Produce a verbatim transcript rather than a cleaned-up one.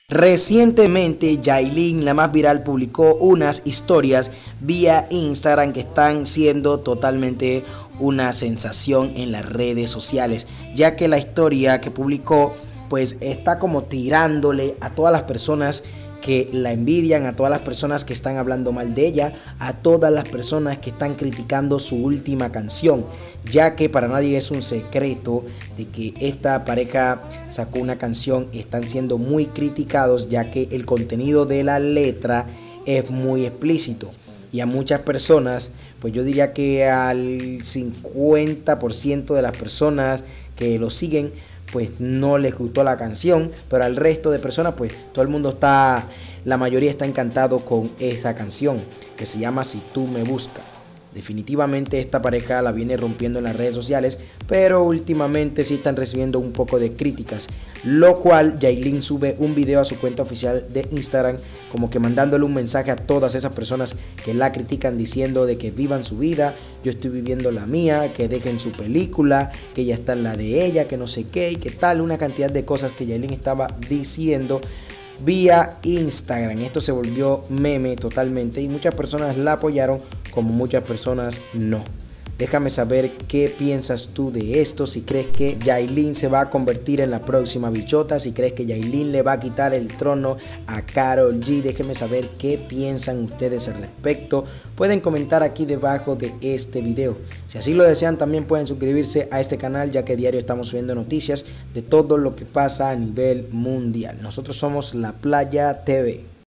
Recientemente, Yailin, la más viral, publicó unas historias vía Instagram que están siendo totalmente una sensación en las redes sociales, ya que la historia que publicó pues está como tirándole a todas las personas que la envidian, a todas las personas que están hablando mal de ella, a todas las personas que están criticando su última canción, ya que para nadie es un secreto de que esta pareja sacó una canción, están siendo muy criticados ya que el contenido de la letra es muy explícito y a muchas personas, pues yo diría que al cincuenta por ciento de las personas que lo siguen pues no les gustó la canción, pero al resto de personas pues todo el mundo está, la mayoría está encantado con esa canción que se llama Si Tú Me Buscas. Definitivamente esta pareja la viene rompiendo en las redes sociales, pero últimamente sí están recibiendo un poco de críticas, lo cual Yailin sube un video a su cuenta oficial de Instagram como que mandándole un mensaje a todas esas personas que la critican diciendo de que vivan su vida, yo estoy viviendo la mía, que dejen su película, que ella está en la de ella, que no sé qué y qué tal, una cantidad de cosas que Yailin estaba diciendo vía Instagram. Esto se volvió meme totalmente y muchas personas la apoyaron como muchas personas no. Déjame saber qué piensas tú de esto, si crees que Yailin se va a convertir en la próxima bichota, si crees que Yailin le va a quitar el trono a Karol G. Déjenme saber qué piensan ustedes al respecto. Pueden comentar aquí debajo de este video. Si así lo desean, también pueden suscribirse a este canal, ya que diario estamos subiendo noticias de todo lo que pasa a nivel mundial. Nosotros somos La Playa T V.